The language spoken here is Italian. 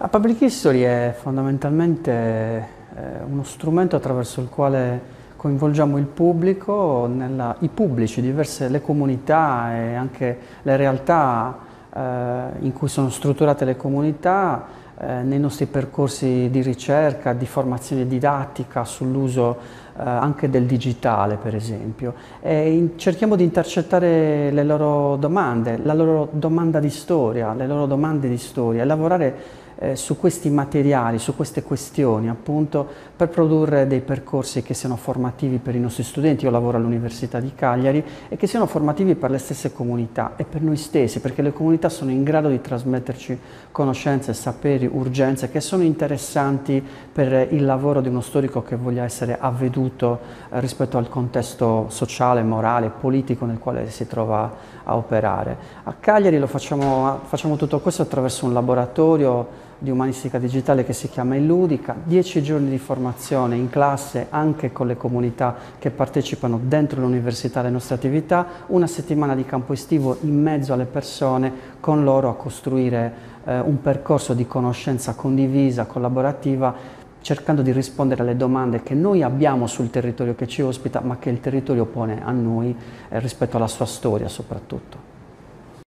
La Public History è fondamentalmente uno strumento attraverso il quale coinvolgiamo il pubblico, i pubblici, le comunità e anche le realtà in cui sono strutturate le comunità nei nostri percorsi di ricerca, di formazione didattica sull'uso anche del digitale, per esempio, e cerchiamo di intercettare le loro domande, la loro domanda di storia, le loro domande di storia e lavorare su questi materiali, su queste questioni appunto per produrre dei percorsi che siano formativi per i nostri studenti. Io lavoro all'Università di Cagliari e che siano formativi per le stesse comunità e per noi stessi, perché le comunità sono in grado di trasmetterci conoscenze, saperi, urgenze che sono interessanti per il lavoro di uno storico che voglia essere avveduto rispetto al contesto sociale, morale, politico nel quale si trova a operare. A Cagliari facciamo tutto questo attraverso un laboratorio di umanistica digitale che si chiama Illudica, 10 giorni di formazione in classe anche con le comunità che partecipano dentro l'università alle nostre attività, una settimana di campo estivo in mezzo alle persone con loro a costruire un percorso di conoscenza condivisa, collaborativa, cercando di rispondere alle domande che noi abbiamo sul territorio che ci ospita, ma che il territorio pone a noi rispetto alla sua storia soprattutto.